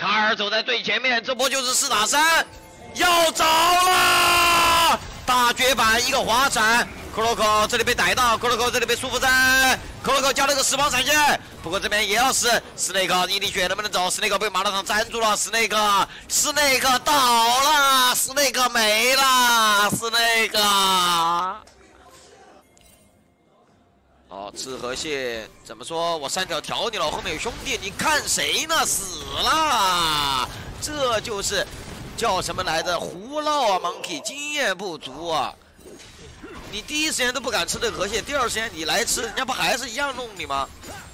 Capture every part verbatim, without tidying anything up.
卡尔走在最前面，这波就是四打三，要着了！大绝版一个滑铲。 克洛克这里被逮到，克洛克这里被束缚在，克洛克加了个死亡闪现，不过这边也要死。斯内克伊利血能不能走？斯内克被马拉场粘住了，斯内克，斯内克倒了，斯内克没了，斯内克。哦，赤河蟹怎么说？我三条调你了，后面有兄弟，你看谁呢？死了，这就是叫什么来着？胡闹啊 ，Monkey 经验不足啊。 你第一时间都不敢吃这个河蟹，第二时间你来吃，人家不还是一样弄你吗？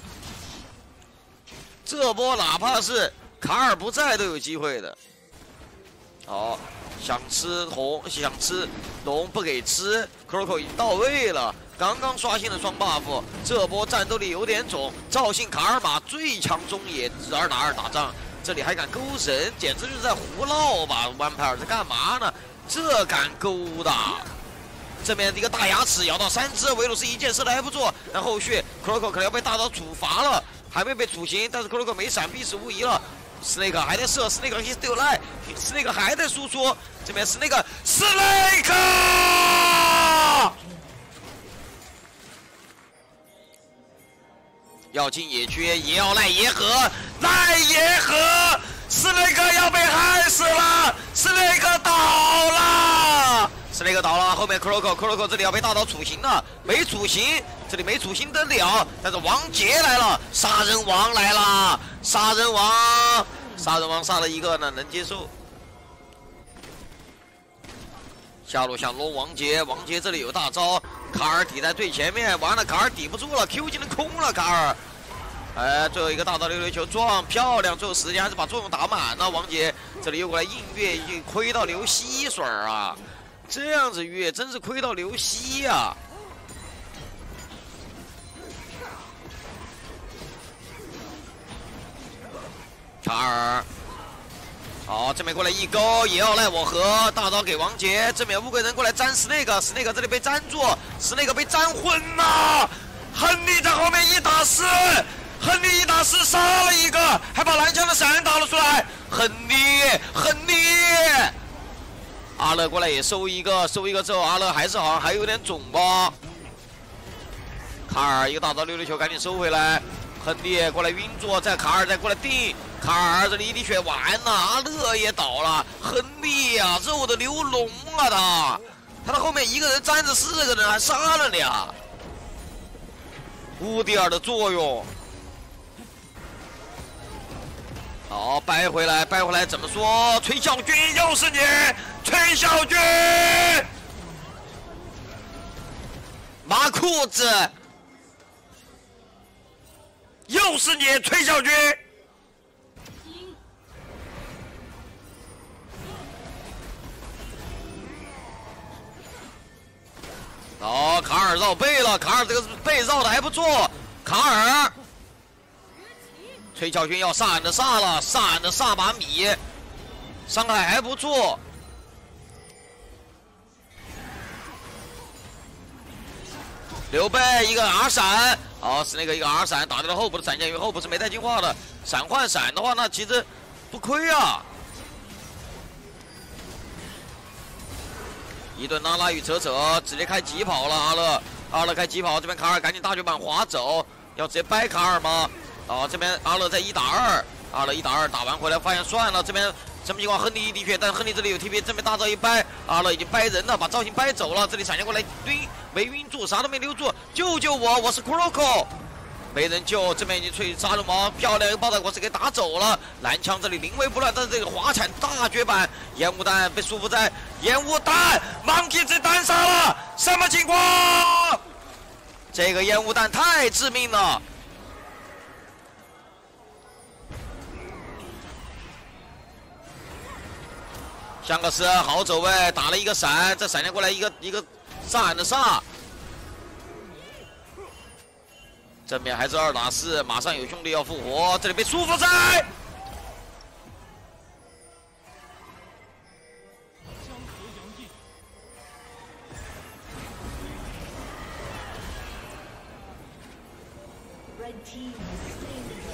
这波哪怕是卡尔不在都有机会的。好，想吃红，想吃龙不给吃 ，Croco 已经到位了，刚刚刷新了双 buff， 这波战斗力有点肿。赵信卡尔玛最强中野二打二打仗，这里还敢勾神，简直就是在胡闹吧 ！Vampire 在干嘛呢？这敢勾的！ 这边一个大牙齿咬到三只，维鲁斯一箭射的还不错，但后续 Croco 可能要被大刀处罚了，还没被处刑，但是 Croco 没闪，必死无疑了。Snake 还在射 ，Snake he still alive，Snake 还在输出，这边 Snake Snake 要进野区，也要赖野河，赖野河 ，Snake 要被害死了 ，Snake 倒了。 是那个倒了，后面 Croco，Croco 这里要被大刀处刑了，没处刑，这里没处刑得了，但是王杰来了，杀人王来了，杀人王，杀人王杀了一个呢，能接受。下路想龙王杰，王杰这里有大招，卡尔抵在最前面，完了卡尔抵不住了 ，Q 技能空了，卡尔。哎，最后一个大招溜溜球撞漂亮，最后时间还是把作用打满了。王杰这里又过来硬越，硬亏到流吸水啊！ 这样子越真是亏到流吸呀、啊！卡尔，好，这边过来一勾，也要赖我和大招给王杰。这边乌龟人过来粘史内克，史内克这里被粘住，史内克被粘昏了。亨利在后面一打四，亨利一打四杀了一个，还把蓝枪的闪打了出来。亨利，亨利。 阿乐过来也收一个，收一个之后，阿乐还是好像还有点肿吧。卡尔一个大招溜溜球，赶紧收回来。亨利过来晕坐，再卡尔再过来定。卡尔这里一滴血完了，阿乐也倒了。亨利呀、啊，肉的流脓啊他，他的后面一个人粘着四个人，还杀了俩。乌迪尔的作用。 好，掰回来，掰回来，怎么说？崔小军又是你，崔小军，麻裤子，又是你，崔小军。好，卡尔绕背了，卡尔这个背绕的还不错，卡尔。 崔小军要杀俺的杀了，杀俺的杀把米，伤害还不错。刘备一个 R 闪，好是那个一个 R 闪打掉了后补的闪现，因为后补是没带进化的，闪换闪的话，那其实不亏啊。一顿拉拉与扯扯，直接开疾跑了，阿乐，阿乐开疾跑，这边卡尔赶紧大绝版滑走，要直接掰卡尔吗？ 啊，这边阿乐在一打二，阿乐一打二打完回来发现算了，这边什么情况？亨利一滴血，但亨利这里有 T P， 这边大招一掰，阿乐已经掰人了，把赵信掰走了，这里闪现过来晕，没晕住，啥都没留住，救救我，我是 Croco， 没人救，这边已经吹杀人王，漂亮一个爆弹果实给打走了，蓝枪这里临危不乱，但是这个滑铲大绝版，烟雾弹被束缚在，烟雾弹 ，Monkey 被单杀了，什么情况？这个烟雾弹太致命了。 香克斯好走位，打了一个闪，再闪现过来一个一个杀俺的杀。正面还是二打四，马上有兄弟要复活，这里被束缚在。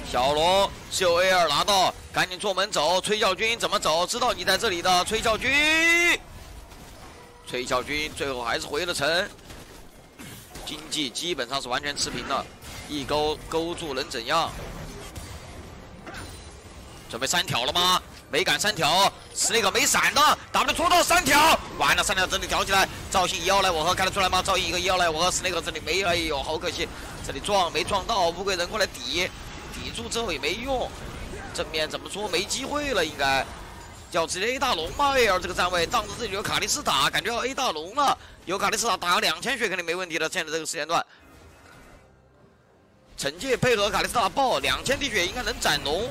小龙是由 A 二拿到，赶紧做门走。崔小军怎么走？知道你在这里的崔小军。崔小军最后还是回了城，经济基本上是完全持平了。一勾勾住能怎样？准备三条了吗？没敢三条，是那个没闪的 ，W 戳到三条，完了三条这里挑起来，赵信一要来我和看得出来吗？赵信一个一要来我和是那个这里没，哎呦好可惜，这里撞没撞到，乌龟人过来抵。 抵住之后也没用，正面怎么说没机会了，应该要直接 A 大龙吗 ？A 二这个站位，当着这里有卡莉斯塔，感觉要 A 大龙了，有卡莉斯塔打个两千血肯定没问题的。现在这个时间段，惩戒配合卡莉斯塔爆两千滴血应该能斩龙。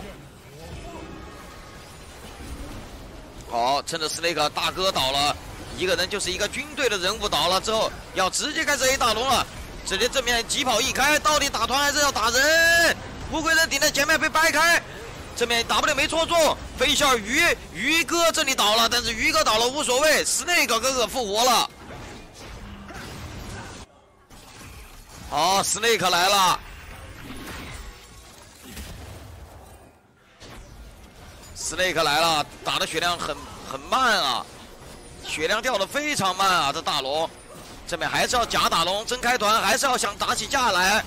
好，趁着 Snake 大哥倒了，一个人就是一个军队的人物倒了之后，要直接开始 A 大龙了。直接正面疾跑一开，到底打团还是要打人？ 乌龟人顶在前面被掰开，正面 W 没戳中，飞笑鱼鱼哥这里倒了，但是鱼哥倒了无所谓 ，Snake 哥哥复活了。好 ，Snake 来了 ，Snake 来了，打的血量很很慢啊，血量掉的非常慢啊，这大龙，这边还是要假打龙，真开团还是要想打起架来。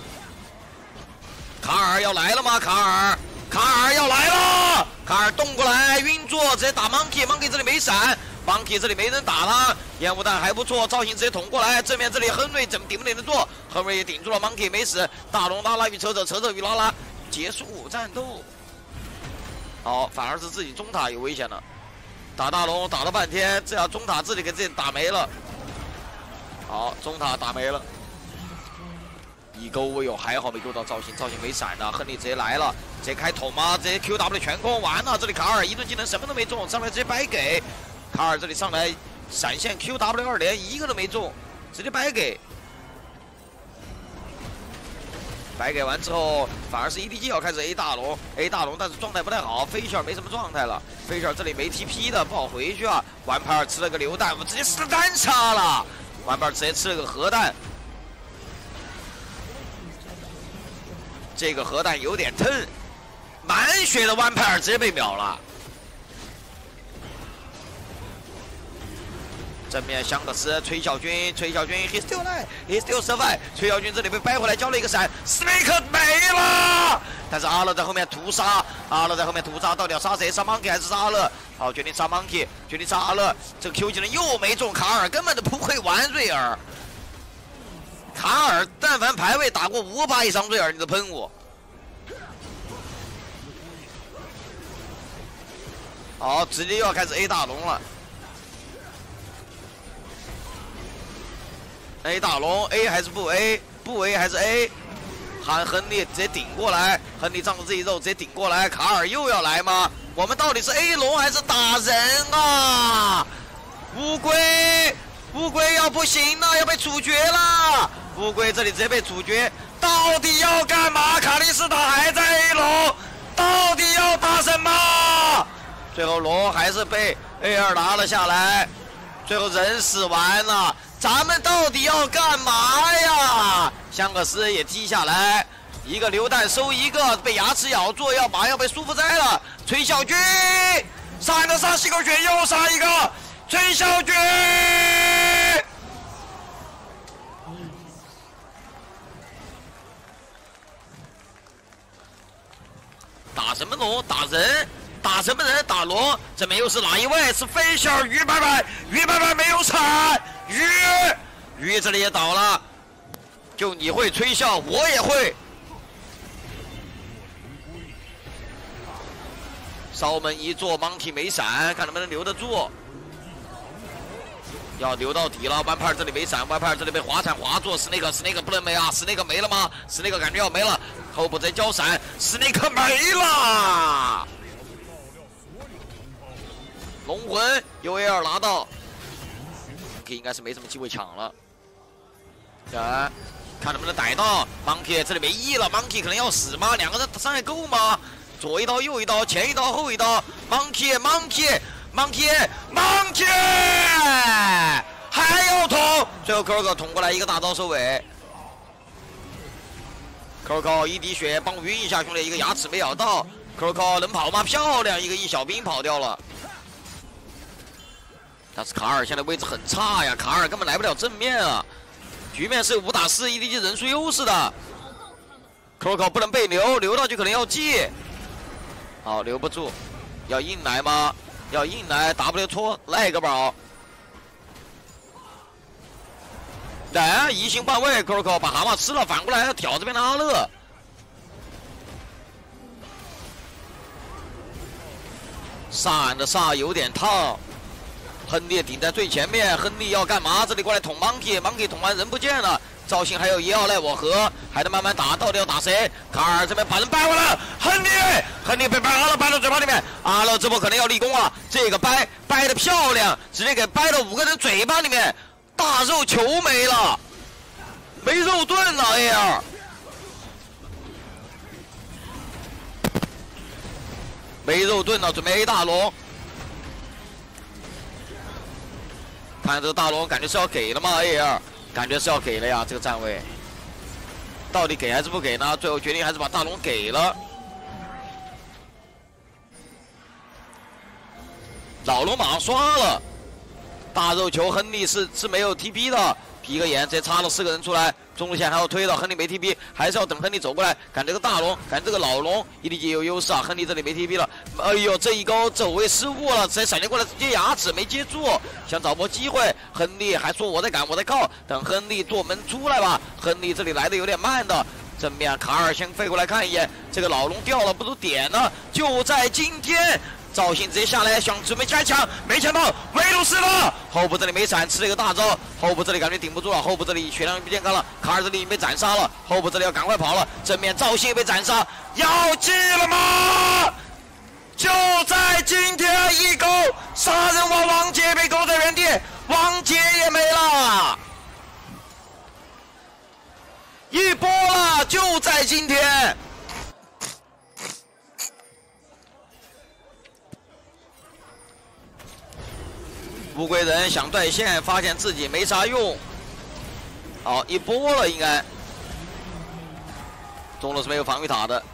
卡尔要来了吗？卡尔，卡尔要来了！卡尔动过来，晕住，直接打 Monkey，Monkey 这里没闪 ，Monkey 这里没人打他，烟雾弹还不错，造型直接捅过来，正面这里亨瑞怎么顶不顶得住？亨瑞也顶住了 ，Monkey 没死，大龙拉拉与扯扯，扯扯与拉拉，结束战斗。好，反而是自己中塔有危险了，打大龙打了半天，这样中塔自己给自己打没了。好，中塔打没了。 一勾，哎呦，还好没勾到造型，造型没闪的，亨利直接来了，直接开捅吗？直接 Q W 全空，完了，这里卡尔一顿技能什么都没中，上来直接白给，卡尔这里上来闪现 Q W 二连一个都没中，直接白给，白给完之后，反而是 E D G 要开始 A 大龙 ，A 大龙，但是状态不太好，飞旋没什么状态了，飞旋这里没 T P 的，不好回去啊，玩牌尔吃了个榴弹，我直接吃单杀了，玩牌尔直接吃了个核弹。 这个核弹有点疼，满血的弯派尔直接被秒了。正面香克斯，崔小军，崔小军 ，he still alive，he still survive。崔小军这里被掰回来，交了一个闪 ，Snake 没了。但是阿乐在后面屠杀，阿乐在后面屠杀，到底要杀谁？杀 Monkey 还是杀阿乐？好，决定杀 Monkey， 决定杀阿乐。这个 Q 技能又没中，卡尔根本都不会玩瑞尔。 卡尔，但凡排位打过五把以上瑞尔，你都喷我。好，直接又要开始 A 大龙了。A 大龙 ，A 还是不 A？ 不 A 还是 A？ 喊亨利直接顶过来，亨利仗着自己肉直接顶过来，卡尔又要来吗？我们到底是 A 龙还是打人啊？乌龟，乌龟要不行了，要被处决了。 乌龟这里直接被处决，到底要干嘛？卡莉斯塔还在 A 龙，到底要打什么？最后龙还是被 A 二拿了下来，最后人死完了，咱们到底要干嘛呀？香克斯也踢下来，一个榴弹收一个，被牙齿咬住，要马上要被舒服摘了。崔小军杀了杀吸口血，又杀一个，崔小军。 打什么龙？打人？打什么人？打龙？这边又是哪一位？是飞小鱼拜拜，鱼拜拜没有铲，鱼鱼这里也倒了。就你会吹笑，我也会。烧门一做 ，Monkey 没闪，看能不能留得住。要留到底了，弯派这里没闪，弯派这里被滑铲滑住，史内克，史内克不能没啊，史内克没了吗？史内克感觉要没了，后补直接交闪，史内克没了。龙魂 U A 二拿到，应该是没什么机会抢了。来，看能不能逮到 Monkey， 这里没 E 了 ，Monkey 可能要死吗？两个人伤害够吗？左一刀，右一刀，前一刀，后一刀 ，Monkey，Monkey。Monkey，Monkey， 还要捅，最后科尔克捅过来一个大招收尾。 ，Coco 一滴血帮我晕一下，兄弟，一个牙齿没咬到。Coco 能跑吗？漂亮，一个一小兵跑掉了。但是卡尔现在位置很差呀，卡尔根本来不了正面啊。局面是五打四 ，E D G 人数优势的。Coco 不能被留，留到就可能要记。好，留不住，要硬来吗？要硬来 ，W 戳来个宝。 来，移形换位 ，Coco 把蛤蟆吃了，反过来要挑这边的阿乐。闪的煞有点烫，亨利顶在最前面，亨利要干嘛？这里过来捅 Monkey，Monkey 捅完人不见了。赵信还有一奥赖我和，还得慢慢打，到底要打谁？卡尔这边把人掰回来了，亨利，亨利被掰阿乐掰到嘴巴里面，阿乐这波可能要立功啊！这个掰掰的漂亮，直接给掰到五个人嘴巴里面。 大肉球没了，没肉盾了 ，A R， 没肉盾了，准备 A 大龙。看这个大龙，感觉是要给了吗 ？A R， 感觉是要给了呀，这个站位，到底给还是不给呢？最后决定还是把大龙给了。老龙马上刷了。 大肉球亨利是是没有 T P 的，皮个眼直接插了四个人出来，中路线还要推的，亨利没 T P， 还是要等亨利走过来。赶这个大龙，赶这个老龙 ，E D G 有优势啊，亨利这里没 T P 了。哎呦，这一勾走位失误了，直接闪电过来接牙齿没接住，想找波机会。亨利还说我在赶，我在靠，等亨利做门出来吧。亨利这里来的有点慢的，正面卡尔先飞过来看一眼，这个老龙掉了，不都点呢？就在今天。 赵信直接下来，想准备开枪，没抢到，维鲁斯了。后部这里没闪，吃了一个大招，后部这里感觉顶不住了，后部这里血量不健康了，卡尔这里已经被斩杀了，后部这里要赶快跑了，正面赵信也被斩杀，要记了吗？就在今天，一勾杀人王王杰被勾在原地，王杰也没了，一波了，就在今天。 乌龟人想断线，发现自己没啥用。好，一波了应该。中路是没有防御塔的。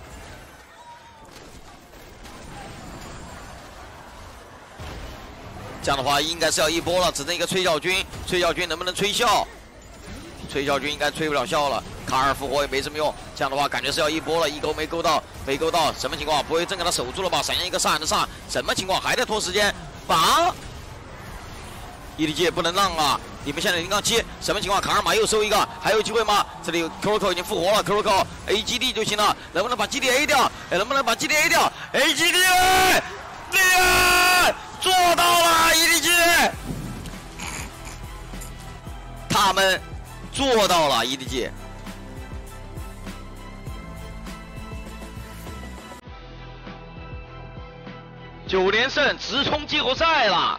这样的话应该是要一波了，只剩一个吹笑军。吹笑军能不能吹笑？吹笑军应该吹不了笑了。卡尔复活也没什么用。这样的话感觉是要一波了，一勾没勾到，没勾到，什么情况？不会真给他守住了吧？闪现一个杀人的杀，什么情况？还在拖时间，绑。 E D G 也不能让啊！你们现在零杠七，什么情况？卡尔玛又收一个，还有机会吗？这里 Coco 已经复活了 ，Coco A G D 就行了，能不能把基地 A 掉？哎，能不能把基地 A 掉 ？A G D 厉害，做到了 E D G， 他们做到了 E D G。 九连胜，直冲季后赛了。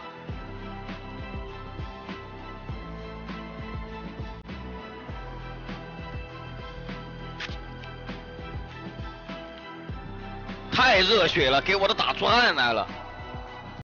太热血了，给我都打出汗来了。